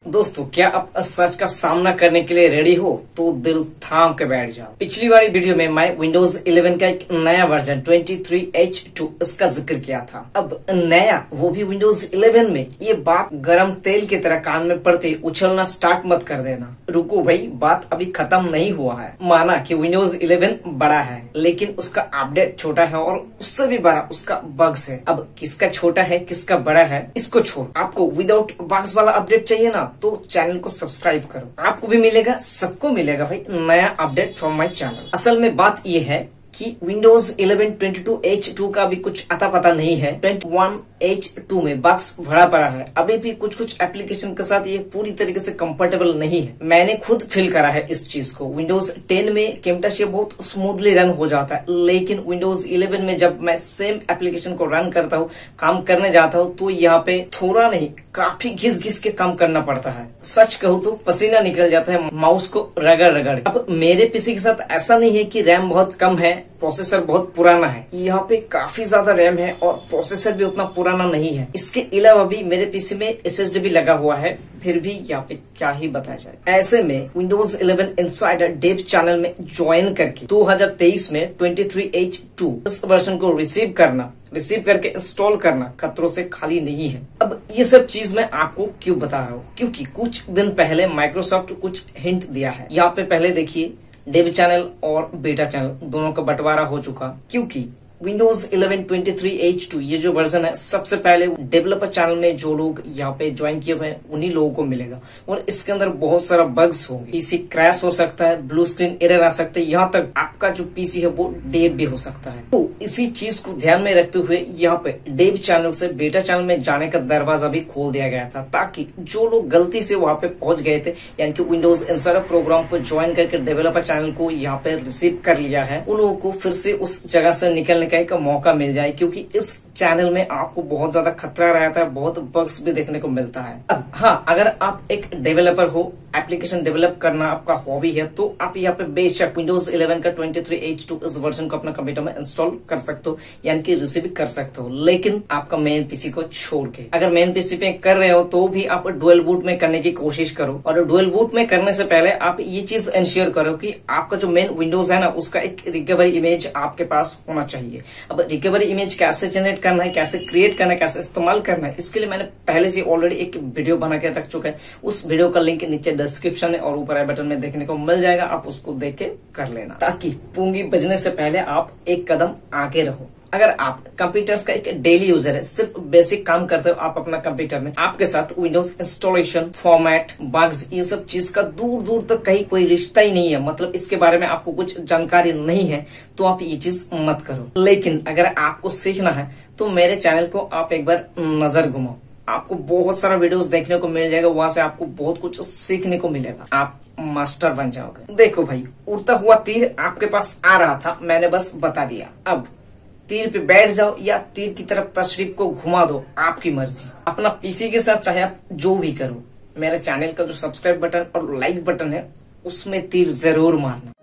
दोस्तों, क्या आप सच का सामना करने के लिए रेडी हो? तो दिल थाम के बैठ जाओ। पिछली वाली वीडियो में मैं विंडोज 11 का एक नया वर्जन 23H2 इसका जिक्र किया था। अब नया, वो भी विंडोज 11 में। ये बात गरम तेल की तरह कान में पड़ते उछलना स्टार्ट मत कर देना। रुको भाई, बात अभी खत्म नहीं हुआ है। माना कि विंडोज 11 बड़ा है, लेकिन उसका अपडेट छोटा है और उससे भी बड़ा उसका बग्स है। अब किसका छोटा है किसका बड़ा है इसको छोड़, आपको विदाउट बग्स वाला अपडेट चाहिए ना, तो चैनल को सब्सक्राइब करो। आपको भी मिलेगा, सबको मिलेगा भाई नया अपडेट फ्रॉम माय चैनल। असल में बात ये है कि विंडोज 11 22H2 का भी कुछ अता पता नहीं है। 21H2 में बग्स भरा पड़ा है। अभी भी कुछ एप्लीकेशन के साथ ये पूरी तरीके से कंफर्टेबल नहीं है। मैंने खुद फील करा है इस चीज को। विंडोज 10 में कैमटाशिया बहुत स्मूथली रन हो जाता है, लेकिन विंडोज 11 में जब मैं सेम एप्लीकेशन को रन करता हूँ, काम करने जाता हूँ, तो यहाँ पे थोड़ा नहीं काफी घिस घिस के काम करना पड़ता है। सच कहूँ तो पसीना निकल जाता है माउस को रगड़ रगड़। अब मेरे पीसी के साथ ऐसा नहीं है कि रैम बहुत कम है, प्रोसेसर बहुत पुराना है। यहाँ पे काफी ज्यादा रैम है और प्रोसेसर भी उतना पुराना नहीं है। इसके अलावा भी मेरे पीसी में SSD भी लगा हुआ है, फिर भी यहाँ पे क्या ही बताया जाए। ऐसे में विंडोज 11 इनसाइडर डेव चैनल में ज्वाइन करके 2023 में 23H2 इस वर्जन को रिसीव करके इंस्टॉल करना खतरों से खाली नहीं है। अब ये सब चीज मैं आपको क्यों बता रहा हूँ, क्योंकि कुछ दिन पहले माइक्रोसॉफ्ट कुछ हिंट दिया है। यहाँ पे पहले देखिए, डेव चैनल और बेटा चैनल दोनों का बंटवारा हो चुका, क्योंकि विंडोज 11 23H2 ये जो वर्जन है, सबसे पहले डेवलपर चैनल में जो लोग यहाँ पे ज्वाइन किए हुए हैं उन्हीं लोगों को मिलेगा। और इसके अंदर बहुत सारा बग्स होंगे। पीसी क्रैश हो सकता है, ब्लू स्क्रीन एरर आ सकता है, यहाँ तक आपका जो पीसी है वो डेड भी हो सकता है। तो इसी चीज को ध्यान में रखते हुए यहाँ पे डेव चैनल से बेटा चैनल में जाने का दरवाजा भी खोल दिया गया था, ताकि जो लोग गलती से वहां पे पहुंच गए थे, यानी कि विंडोज इंसाइडर प्रोग्राम को ज्वाइन करके डेवलपर चैनल को यहाँ पे रिसीव कर लिया है, उन लोगों को फिर से उस जगह से निकलने का मौका मिल जाए। क्योंकि इस चैनल में आपको बहुत ज्यादा खतरा रहता है, बहुत बग्स भी देखने को मिलता है। अब हाँ, अगर आप एक डेवलपर हो, एप्लीकेशन डेवलप करना आपका हॉबी है, तो आप यहाँ पे बेशक विंडोज 11 का 23H2 इस वर्जन को अपना कंप्यूटर में इंस्टॉल कर सकते हो, यानी कि रिसीव कर सकते हो। लेकिन आपका मेन पीसी को छोड़ के, अगर मेन पीसी पे कर रहे हो तो भी आप डुअल बूट में करने की कोशिश करो। और डुअल बूट में करने से पहले आप ये चीज इंश्योर करो कि आपका जो मेन विंडोज है ना, उसका एक रिकवरी इमेज आपके पास होना चाहिए। अब रिकवरी इमेज कैसे जनरेट करना है, कैसे क्रिएट करना है, कैसे इस्तेमाल करना है, इसके लिए मैंने पहले से ऑलरेडी एक वीडियो बना के रख चुका है। उस वीडियो का लिंक नीचे डिस्क्रिप्शन में और ऊपर आई बटन में देखने को मिल जाएगा। आप उसको देख के कर लेना, ताकि पूंगी बजने से पहले आप एक कदम आगे रहो। अगर आप कंप्यूटर्स का एक डेली यूजर है, सिर्फ बेसिक काम करते हो आप अपना कंप्यूटर में, आपके साथ विंडोज इंस्टॉलेशन, फॉर्मेट, बग्स, ये सब चीज का दूर दूर तक कहीं कोई रिश्ता ही नहीं है, मतलब इसके बारे में आपको कुछ जानकारी नहीं है, तो आप ये चीज मत करो। लेकिन अगर आपको सीखना है तो मेरे चैनल को आप एक बार नजर घुमाओ। आपको बहुत सारा वीडियोस देखने को मिल जाएगा, वहां से आपको बहुत कुछ सीखने को मिलेगा, आप मास्टर बन जाओगे। देखो भाई, उड़ता हुआ तीर आपके पास आ रहा था, मैंने बस बता दिया। अब तीर पे बैठ जाओ या तीर की तरफ तशरीफ को घुमा दो, आपकी मर्जी। अपना पीसी के साथ चाहे आप जो भी करो, मेरे चैनल का जो सब्सक्राइब बटन और लाइक बटन है, उसमें तीर जरूर मारना।